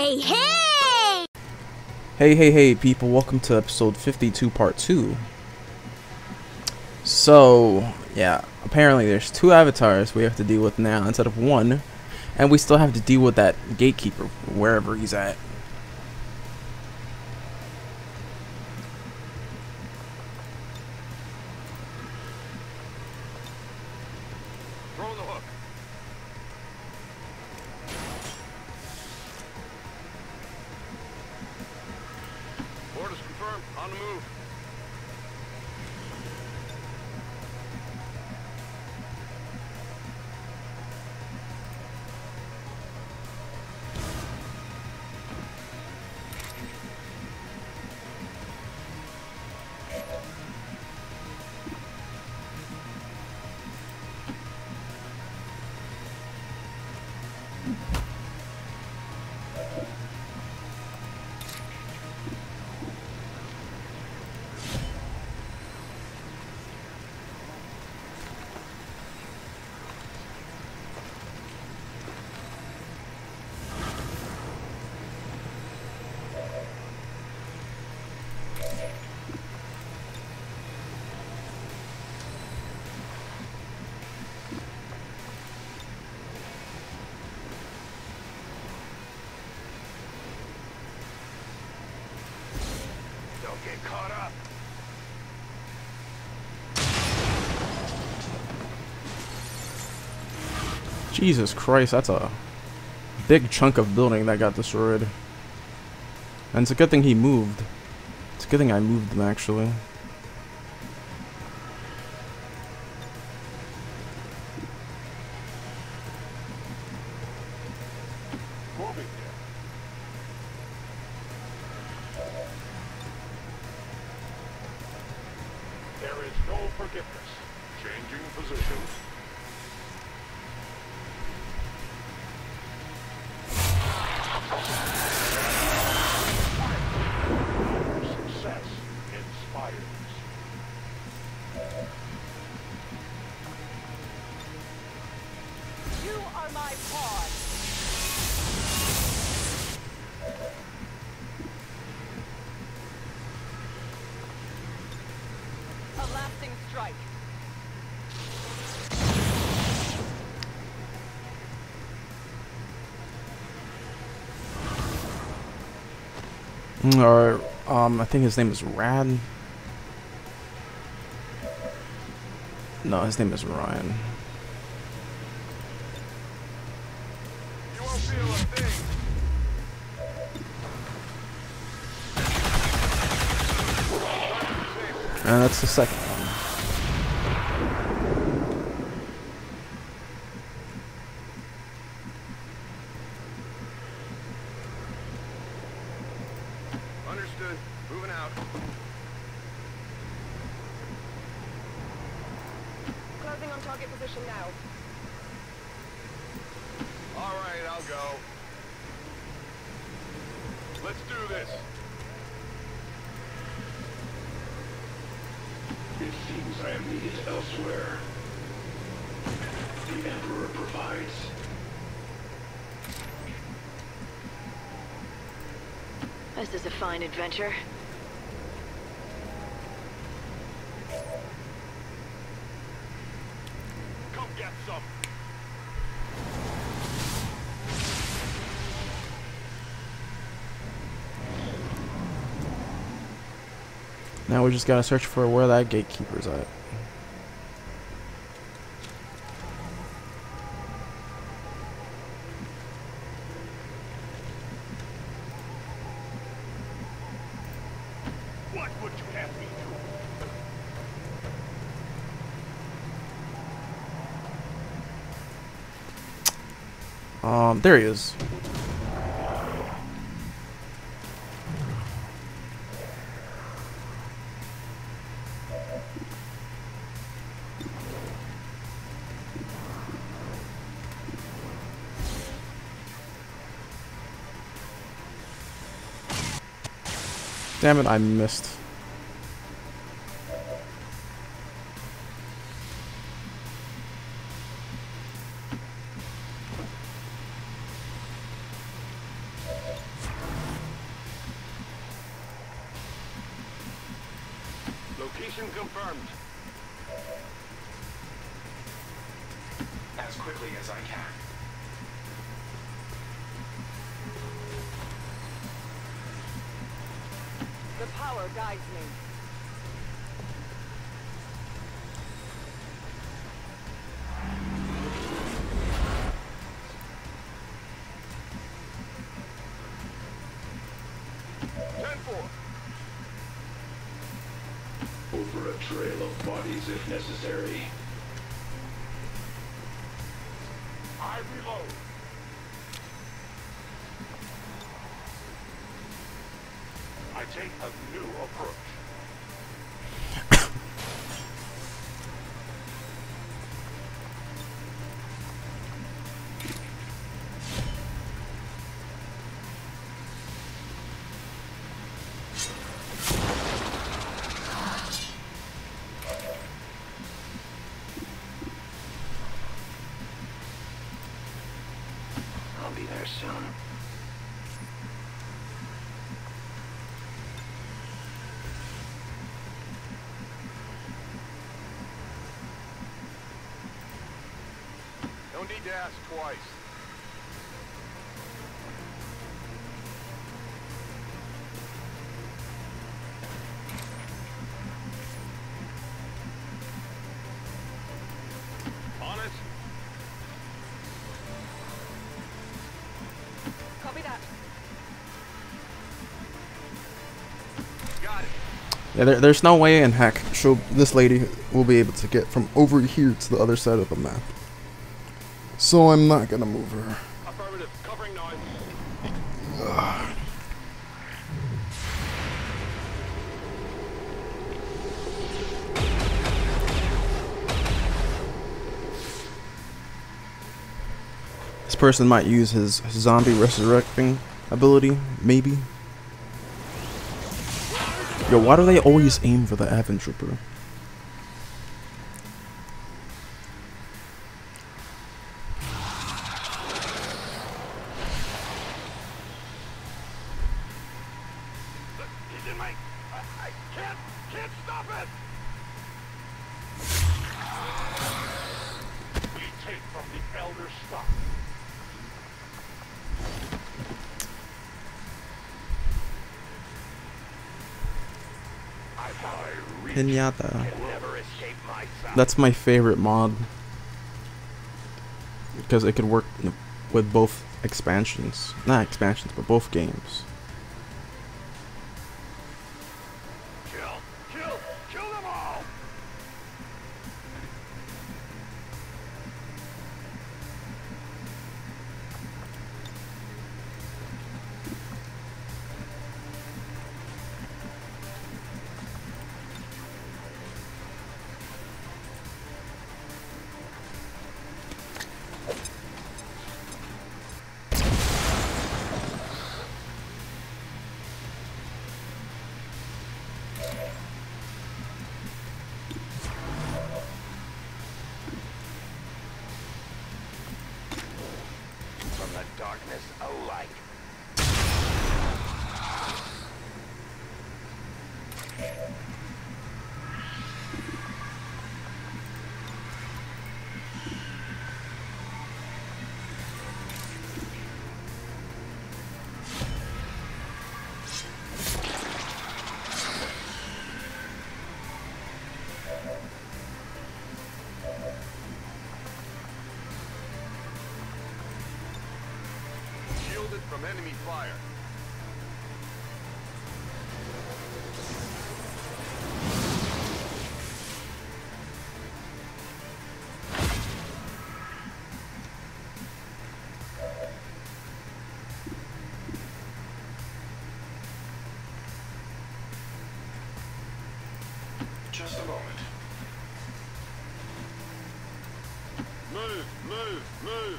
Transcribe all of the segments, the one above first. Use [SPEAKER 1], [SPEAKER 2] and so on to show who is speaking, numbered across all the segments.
[SPEAKER 1] Hey, hey!
[SPEAKER 2] Hey people, welcome to episode 52 part 2. So, yeah, apparently there's 2 avatars we have to deal with now instead of 1. And we still have to deal with that gatekeeper wherever he's at.
[SPEAKER 3] Throwing the hook. Orders confirmed. On the move. Don't get caught up.
[SPEAKER 2] Jesus Christ, that's a big chunk of building that got destroyed. And it's a good thing he moved. It's a good thing I moved them, actually.
[SPEAKER 3] Moving. There is no forgiveness. Changing position. Success inspires.
[SPEAKER 4] You are my pawn. A lasting strike.
[SPEAKER 2] Or, I think his name is Rad. No, his name is Ryan.
[SPEAKER 3] You won't feel a thing.
[SPEAKER 2] And that's the second one.
[SPEAKER 3] Understood. Moving out.
[SPEAKER 4] Closing on target position now.
[SPEAKER 3] All right, I'll go. Let's do this.
[SPEAKER 5] It seems I am needed elsewhere. The Emperor provides.
[SPEAKER 6] This is a fine adventure.
[SPEAKER 3] Come get some.
[SPEAKER 2] Now we just gotta search for where that gatekeeper's at.
[SPEAKER 3] What would you have me do?
[SPEAKER 2] There he is. Damn it, I missed.
[SPEAKER 3] Location confirmed.
[SPEAKER 5] As quickly as I can.
[SPEAKER 4] The power guides me.
[SPEAKER 5] Over a trail of bodies if necessary.
[SPEAKER 3] I reload. I take a new approach.
[SPEAKER 5] I'll be there soon.
[SPEAKER 3] Don't need to ask twice. On it.
[SPEAKER 4] Copy that.
[SPEAKER 3] Got it.
[SPEAKER 2] Yeah, there's no way in heck this lady will be able to get from over here to the other side of the map. So I'm not gonna move her.
[SPEAKER 3] Affirmative. Covering noise.
[SPEAKER 2] This person might use his zombie resurrecting ability, maybe. Yo, why do they always aim for the Avon Trooper?
[SPEAKER 3] He's in my... I can't stop it! We take from the Elder stock.
[SPEAKER 2] Pinata.
[SPEAKER 3] Never escape my sight.
[SPEAKER 2] That's my favorite mod. Because it could work with both expansions. Not expansions, but both games.
[SPEAKER 3] Kill them all! From the darkness, a light. Shielded from enemy fire.
[SPEAKER 5] Just a moment.
[SPEAKER 3] Move!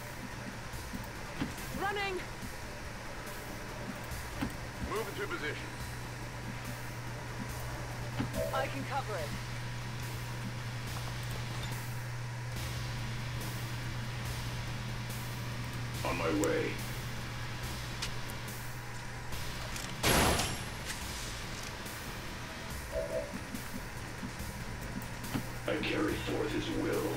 [SPEAKER 4] Running!
[SPEAKER 3] Move into position.
[SPEAKER 4] I can cover it.
[SPEAKER 5] On my way.
[SPEAKER 3] will.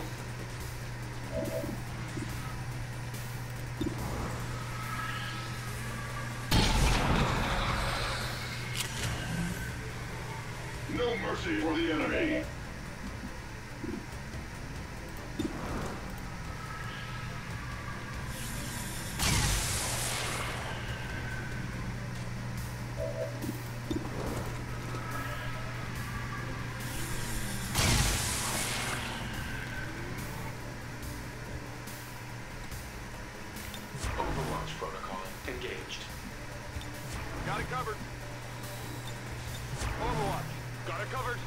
[SPEAKER 3] No mercy for the enemy.
[SPEAKER 5] Overwatch protocol engaged.
[SPEAKER 3] Got it covered. Overwatch. Got it covered.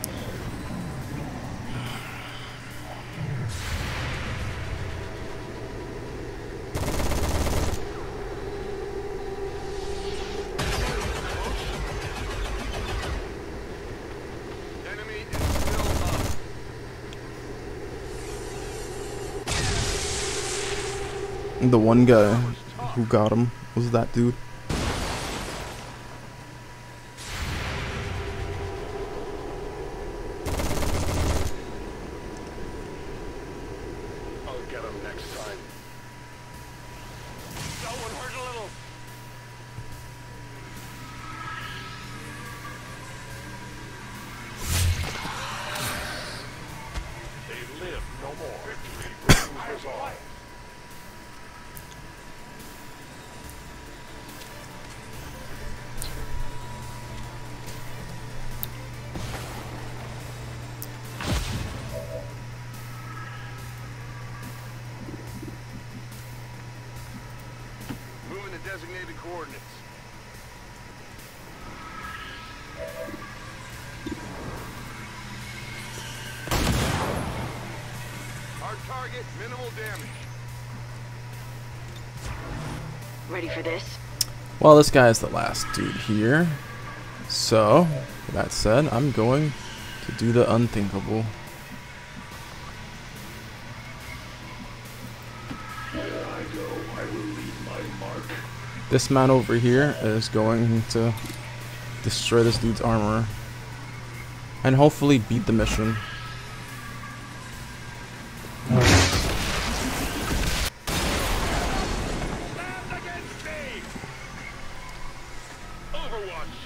[SPEAKER 3] Enemy is still up.
[SPEAKER 2] The one guy who got him was that dude.
[SPEAKER 3] I'll get him next time. That one hurt a little. They live no more. Victory brings us all. Moving to designated coordinates. Hard target, minimal damage.
[SPEAKER 6] Ready for this?
[SPEAKER 2] Well, this guy is the last dude here. So, with that said, I'm going to do the unthinkable.
[SPEAKER 3] There I go. I will leave my mark.
[SPEAKER 2] This man over here is going to destroy this dude's armor and hopefully beat the mission.
[SPEAKER 3] Stand against me! Overwatch.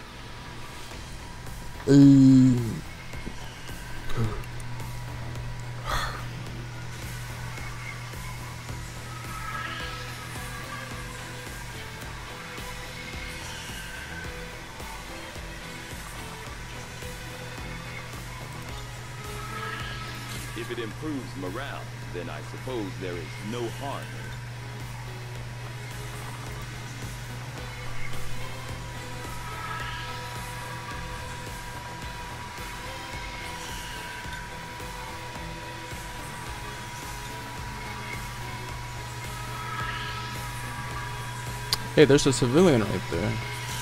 [SPEAKER 1] If it improves morale, then I suppose there is no harm in it.
[SPEAKER 2] Hey, there's a civilian right there.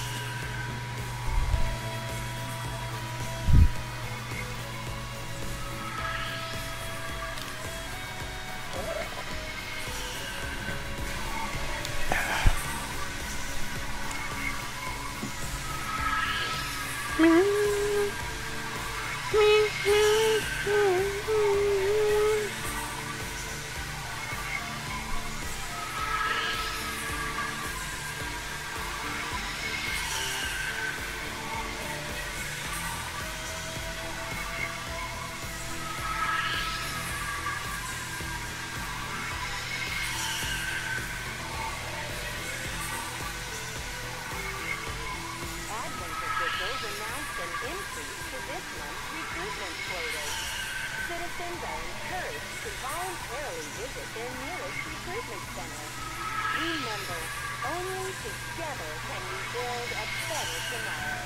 [SPEAKER 7] Advent officials announced an increase to this month's recruitment quotas. Citizens are encouraged to voluntarily visit their nearest recruitment center. Remember, only together can we build a better tomorrow.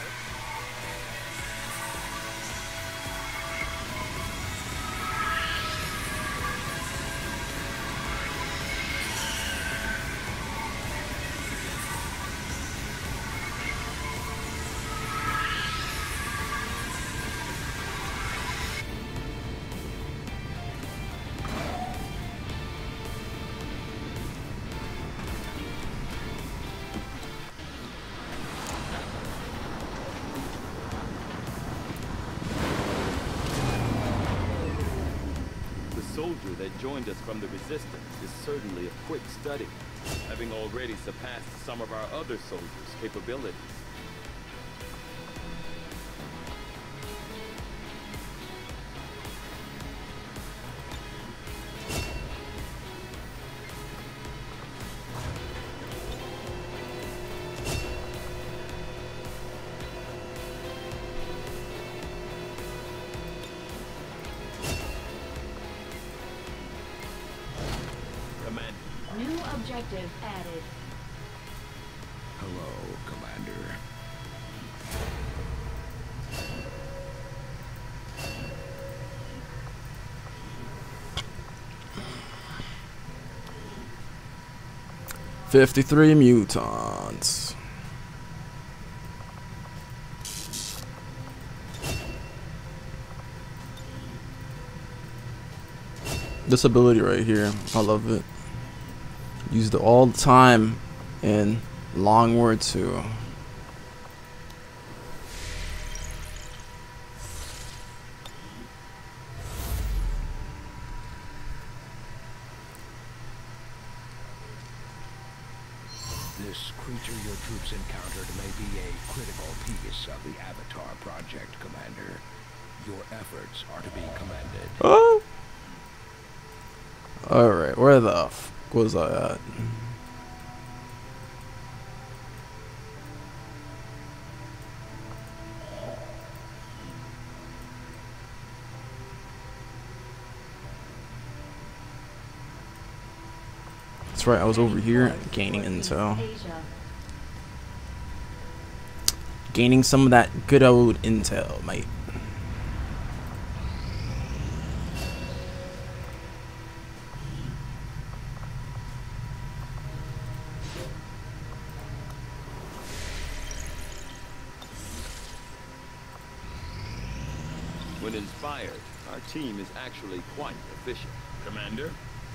[SPEAKER 1] soldier that joined us from the Resistance is certainly a quick study, having already surpassed some of our other soldiers' capabilities.
[SPEAKER 7] New objective added.
[SPEAKER 5] Hello, Commander.
[SPEAKER 2] "53 mutants." This ability right here, I love it. Used it all the time in Long War 2.
[SPEAKER 5] This creature your troops encountered may be a critical piece of the Avatar Project, Commander. Your efforts are to be commended.
[SPEAKER 2] Oh! Alright, where the f was I at? That's right, I was over here gaining intel.
[SPEAKER 7] Asia.
[SPEAKER 2] Gaining some of that good old intel, mate.
[SPEAKER 1] When inspired, our team is actually quite efficient. Commander?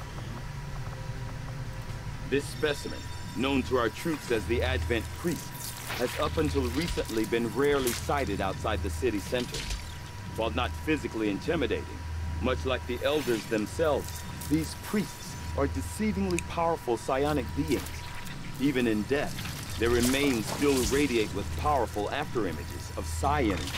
[SPEAKER 1] This specimen, known to our troops as the Advent Priests, has up until recently been rarely sighted outside the city center. While not physically intimidating, much like the Elders themselves, these priests are deceivingly powerful psionic beings. Even in death, their remains still radiate with powerful afterimages of psi energy.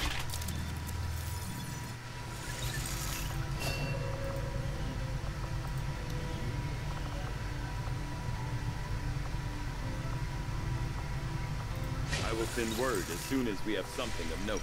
[SPEAKER 1] I will send word as soon as we have something of note.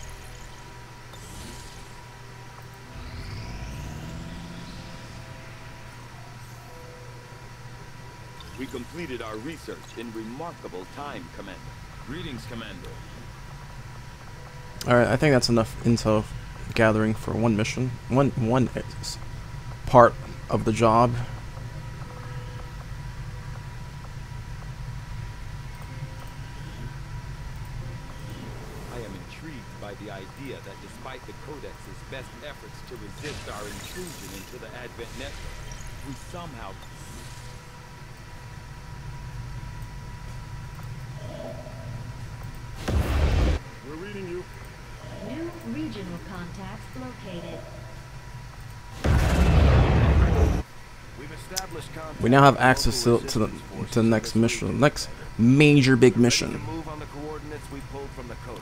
[SPEAKER 1] We completed our research in remarkable time, Commander. Greetings, Commander.
[SPEAKER 2] Alright, I think that's enough intel gathering for one mission. One part of the job.
[SPEAKER 1] I am intrigued by the idea that despite the Codex's best efforts to resist our intrusion into the Advent network, we somehow...
[SPEAKER 3] We're reading you.
[SPEAKER 7] New regional contacts located.
[SPEAKER 5] We've established contact
[SPEAKER 2] We now have
[SPEAKER 5] with
[SPEAKER 2] access
[SPEAKER 5] local
[SPEAKER 2] to the
[SPEAKER 5] resistance
[SPEAKER 2] next
[SPEAKER 5] forces.
[SPEAKER 2] mission, next major big
[SPEAKER 5] Ready to
[SPEAKER 2] mission.
[SPEAKER 5] move on the coordinates we pulled from the Codex.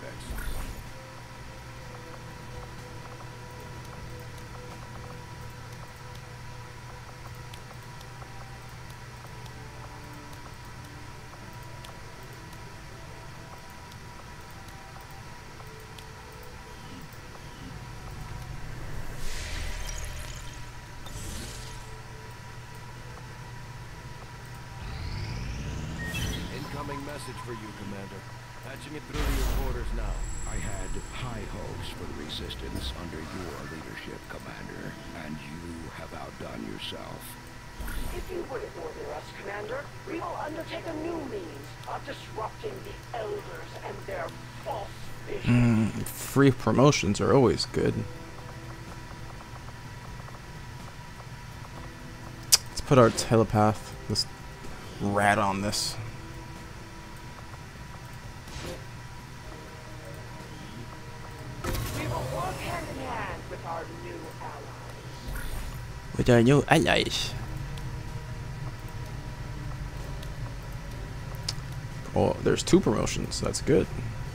[SPEAKER 5] Incoming message for you, Commander. Patching it through to your quarters now. I had high hopes for the Resistance under your leadership, Commander, and you have outdone yourself.
[SPEAKER 8] If you would order us, Commander, we will undertake a new means of disrupting the Elders and their false vision.
[SPEAKER 2] Free promotions are always good. Let's put our telepath, this rat, on this.
[SPEAKER 8] We will work hand in hand with our new allies.
[SPEAKER 2] What are your allies? Oh, there's 2 promotions. That's good.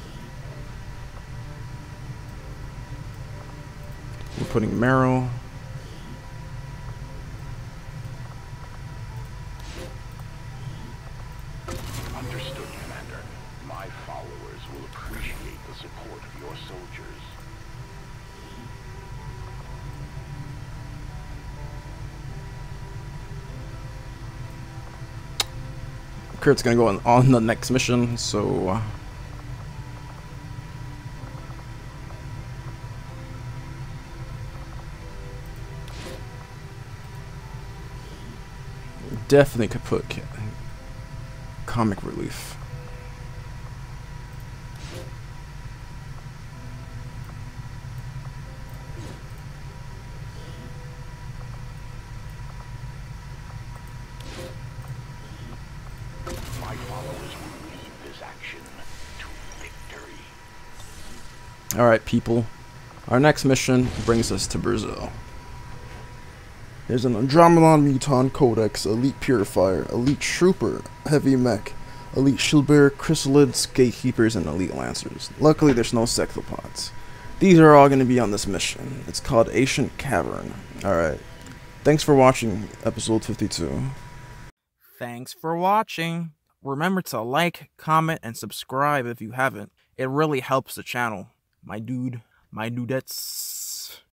[SPEAKER 2] We're putting Marrow.
[SPEAKER 3] Understood, Commander. My followers will appreciate the support of your soldiers.
[SPEAKER 2] Kurt's gonna go on the next mission, so definitely could put comic relief.
[SPEAKER 3] My followers will lead this action to victory.
[SPEAKER 2] Alright, people. Our next mission brings us to Brazil. There's an Andromedon Muton Codex, Elite Purifier, Elite Trooper, Heavy Mech, Elite Shieldbearer, Chrysalids, Gatekeepers, and Elite Lancers. Luckily, there's no Cephalopods. These are all going to be on this mission. It's called Ancient Cavern. Alright. Thanks for watching episode 52.
[SPEAKER 9] Thanks for watching. Remember to like, comment, and subscribe if you haven't. It really helps the channel. My dude, my dudettes.